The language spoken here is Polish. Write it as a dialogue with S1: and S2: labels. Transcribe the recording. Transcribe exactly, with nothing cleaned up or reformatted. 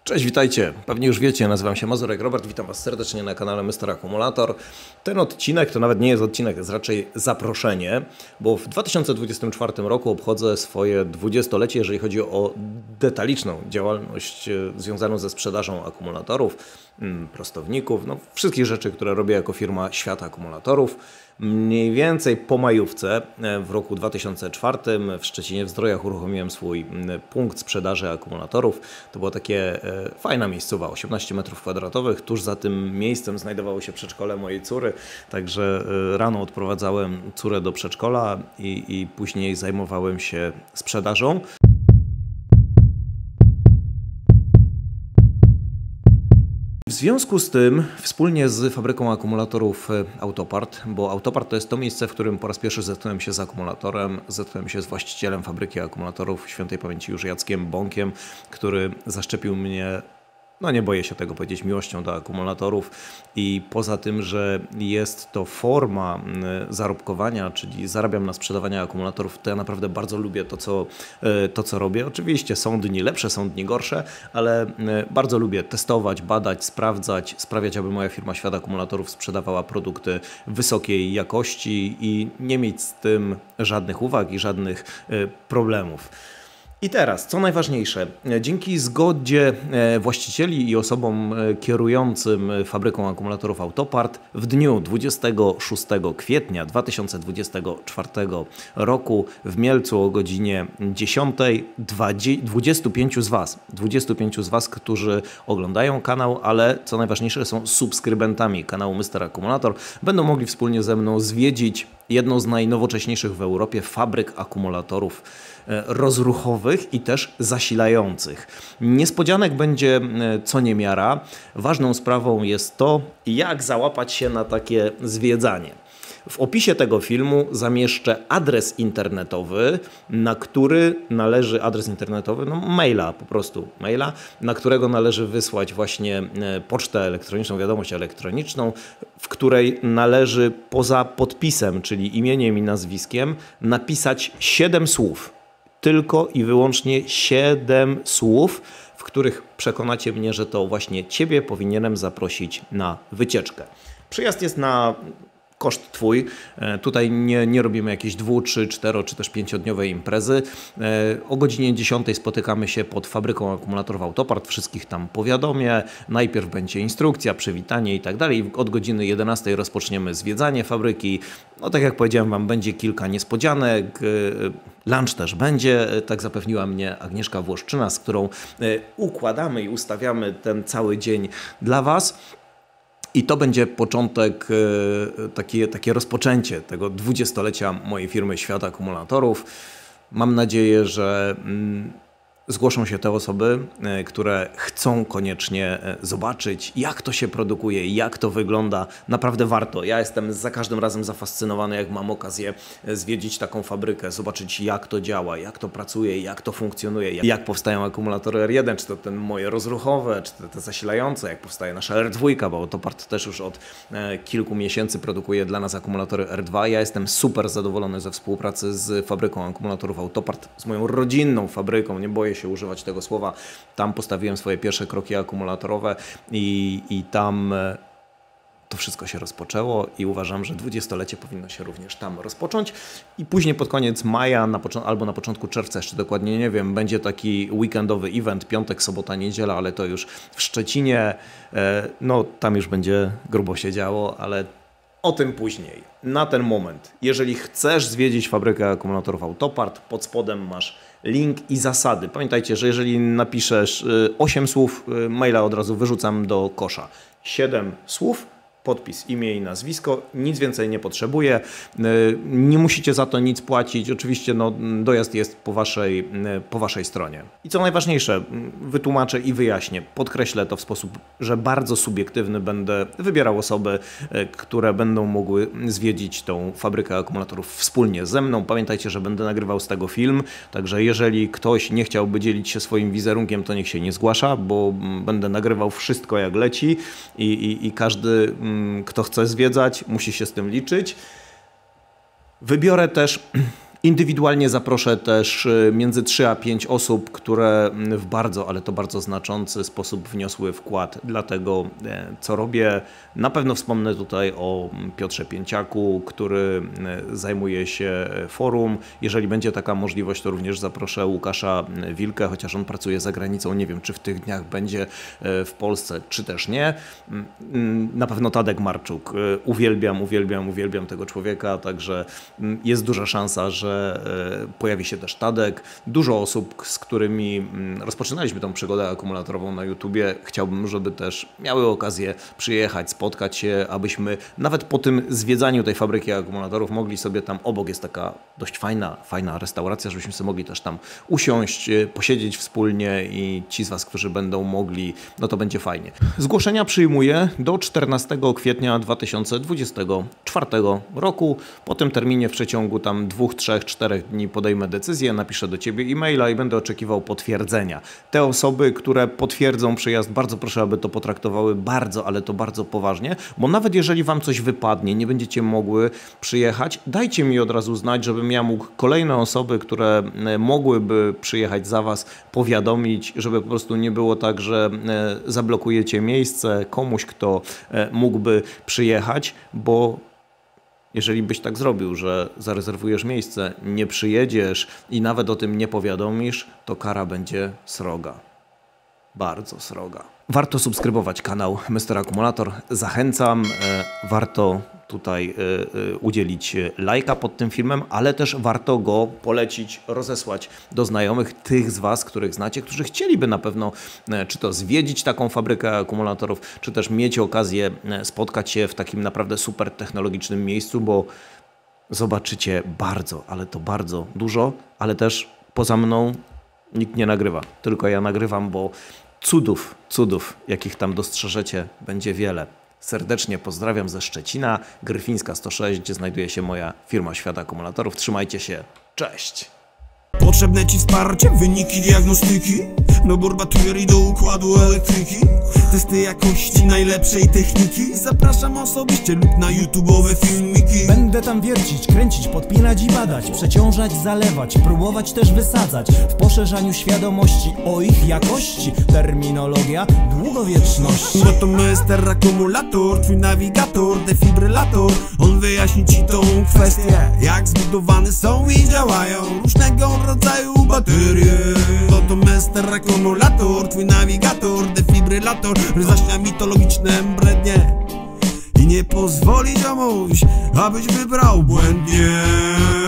S1: Cześć, witajcie. Pewnie już wiecie, nazywam się Mazurek Robert, witam Was serdecznie na kanale mister Akumulator. Ten odcinek to nawet nie jest odcinek, jest raczej zaproszenie, bo w dwa tysiące dwudziestym czwartym roku obchodzę swoje dwudziestolecie, jeżeli chodzi o detaliczną działalność związaną ze sprzedażą akumulatorów, prostowników, no wszystkich rzeczy, które robię jako firma Świat Akumulatorów. Mniej więcej po majówce w roku dwa tysiące czwartym w Szczecinie w Zdrojach uruchomiłem swój punkt sprzedaży akumulatorów. To była takie fajna miejscowa, osiemnaście metrów kwadratowych. Tuż za tym miejscem znajdowało się przedszkole mojej córy, także rano odprowadzałem córę do przedszkola i, i później zajmowałem się sprzedażą. W związku z tym wspólnie z fabryką akumulatorów Autopart, bo Autopart to jest to miejsce, w którym po raz pierwszy zetknąłem się z akumulatorem, zetknąłem się z właścicielem fabryki akumulatorów świętej pamięci już Jackiem Bąkiem, który zaszczepił mnie, no nie boję się tego powiedzieć, miłością do akumulatorów i poza tym, że jest to forma zarobkowania, czyli zarabiam na sprzedawaniu akumulatorów, to ja naprawdę bardzo lubię to co, to, co robię. Oczywiście są dni lepsze, są dni gorsze, ale bardzo lubię testować, badać, sprawdzać, sprawiać, aby moja firma Świat Akumulatorów sprzedawała produkty wysokiej jakości i nie mieć z tym żadnych uwag i żadnych problemów. I teraz, co najważniejsze, dzięki zgodzie właścicieli i osobom kierującym fabryką akumulatorów Autopart w dniu dwudziestego szóstego kwietnia dwa tysiące dwudziestego czwartego roku w Mielcu o godzinie dziesiątej dwudziestu pięciu z Was, dwudziestu pięciu z Was, którzy oglądają kanał, ale co najważniejsze są subskrybentami kanału mister Akumulator, będą mogli wspólnie ze mną zwiedzić jedną z najnowocześniejszych w Europie fabryk akumulatorów rozruchowych i też zasilających. Niespodzianek będzie co niemiara. Ważną sprawą jest to, jak załapać się na takie zwiedzanie. W opisie tego filmu zamieszczę adres internetowy, na który należy, adres internetowy, no maila po prostu, maila, na którego należy wysłać właśnie pocztę elektroniczną, wiadomość elektroniczną, w której należy poza podpisem, czyli imieniem i nazwiskiem, napisać siedem słów. Tylko i wyłącznie siedem słów, w których przekonacie mnie, że to właśnie Ciebie powinienem zaprosić na wycieczkę. Przyjazd jest na koszt Twój. Tutaj nie, nie robimy jakiejś dwu, trzy, cztero czy też pięciodniowej imprezy. O godzinie dziesiątej spotykamy się pod fabryką akumulatorów Autopart. Wszystkich tam powiadomię. Najpierw będzie instrukcja, przywitanie i tak dalej. Od godziny jedenastej rozpoczniemy zwiedzanie fabryki. No tak jak powiedziałem Wam, będzie kilka niespodzianek. Lunch też będzie, tak zapewniła mnie Agnieszka Włoszczyna, z którą układamy i ustawiamy ten cały dzień dla Was. I to będzie początek, takie, takie rozpoczęcie tego dwudziestolecia mojej firmy Świat Akumulatorów. Mam nadzieję, że zgłoszą się te osoby, które chcą koniecznie zobaczyć, jak to się produkuje, jak to wygląda. Naprawdę warto. Ja jestem za każdym razem zafascynowany, jak mam okazję zwiedzić taką fabrykę, zobaczyć, jak to działa, jak to pracuje, jak to funkcjonuje, jak powstają akumulatory R jeden, czy to te moje rozruchowe, czy to te zasilające, jak powstaje nasza R dwa, bo Autopart też już od kilku miesięcy produkuje dla nas akumulatory R dwa. Ja jestem super zadowolony ze współpracy z fabryką akumulatorów Autopart, z moją rodzinną fabryką, nie boję się używać tego słowa. Tam postawiłem swoje pierwsze kroki akumulatorowe i, i tam to wszystko się rozpoczęło i uważam, że dwudziestolecie powinno się również tam rozpocząć i później pod koniec maja na albo na początku czerwca, jeszcze dokładnie nie wiem, będzie taki weekendowy event, piątek, sobota, niedziela, ale to już w Szczecinie, no tam już będzie grubo się działo, ale o tym później. Na ten moment, jeżeli chcesz zwiedzić fabrykę akumulatorów Autopart, pod spodem masz link i zasady. Pamiętajcie, że jeżeli napiszesz osiem słów, maila od razu wyrzucam do kosza. siedem słów, podpis, imię i nazwisko, nic więcej nie potrzebuję. Nie musicie za to nic płacić. Oczywiście no, dojazd jest po waszej, po waszej stronie. I co najważniejsze, wytłumaczę i wyjaśnię. Podkreślę to w sposób, że bardzo subiektywny będę wybierał osoby, które będą mogły zwiedzić tą fabrykę akumulatorów wspólnie ze mną. Pamiętajcie, że będę nagrywał z tego film, także jeżeli ktoś nie chciałby dzielić się swoim wizerunkiem, to niech się nie zgłasza, bo będę nagrywał wszystko jak leci i, i, i każdy, kto chce zwiedzać, musi się z tym liczyć. Wybiorę też Indywidualnie zaproszę też między trzy a pięć osób, które w bardzo, ale to bardzo znaczący sposób wniosły wkład dla tego, co robię. Na pewno wspomnę tutaj o Piotrze Pięciaku, który zajmuje się forum. Jeżeli będzie taka możliwość, to również zaproszę Łukasza Wilkę, chociaż on pracuje za granicą. Nie wiem, czy w tych dniach będzie w Polsce, czy też nie. Na pewno Tadek Marczuk. Uwielbiam, uwielbiam, uwielbiam tego człowieka, także jest duża szansa, że pojawi się też Tadek. Dużo osób, z którymi rozpoczynaliśmy tą przygodę akumulatorową na YouTubie. Chciałbym, żeby też miały okazję przyjechać, spotkać się, abyśmy nawet po tym zwiedzaniu tej fabryki akumulatorów mogli sobie tam, obok jest taka dość fajna, fajna restauracja, żebyśmy sobie mogli też tam usiąść, posiedzieć wspólnie i ci z Was, którzy będą mogli, no to będzie fajnie. Zgłoszenia przyjmuję do czternastego kwietnia dwa tysiące dwudziestego czwartego roku. Po tym terminie w przeciągu tam dwóch, trzech, czterech dni podejmę decyzję, napiszę do Ciebie e-maila i będę oczekiwał potwierdzenia. Te osoby, które potwierdzą przyjazd, bardzo proszę, aby to potraktowały bardzo, ale to bardzo poważnie, bo nawet jeżeli Wam coś wypadnie, nie będziecie mogły przyjechać, dajcie mi od razu znać, żebym ja mógł kolejne osoby, które mogłyby przyjechać za Was, powiadomić, żeby po prostu nie było tak, że zablokujecie miejsce komuś, kto mógłby przyjechać, bo jeżeli byś tak zrobił, że zarezerwujesz miejsce, nie przyjedziesz i nawet o tym nie powiadomisz, to kara będzie sroga. Bardzo sroga. Warto subskrybować kanał mister Akumulator. Zachęcam. Warto tutaj udzielić lajka pod tym filmem, ale też warto go polecić, rozesłać do znajomych, tych z Was, których znacie, którzy chcieliby na pewno czy to zwiedzić taką fabrykę akumulatorów, czy też mieć okazję spotkać się w takim naprawdę super technologicznym miejscu, bo zobaczycie bardzo, ale to bardzo dużo, ale też poza mną nikt nie nagrywa, tylko ja nagrywam, bo cudów, cudów, jakich tam dostrzeżecie, będzie wiele. Serdecznie pozdrawiam ze Szczecina, Gryfińska sto sześć, gdzie znajduje się moja firma Świat Akumulatorów. Trzymajcie się, cześć!
S2: Potrzebne Ci wsparcie, wyniki diagnostyki, dobór baterii do układu elektryki, testy jakości najlepszej techniki. Zapraszam osobiście lub na YouTube'owe filmiki.
S3: Będę tam wiercić, kręcić, podpinać i badać, przeciążać, zalewać, próbować też wysadzać. W poszerzaniu świadomości o ich jakości, terminologia długowieczności.
S2: Bo to mister Akumulator, twój nawigator, defibrylator. On wyjaśni Ci tą kwestię, jak zbudowane są i działają różnego rodzaju baterie. Bo to mister Akumulator, twój nawigator, defibrylator. Rozjaśnia mitologiczne brednie i nie pozwoli ziomuś, abyś wybrał błędnie.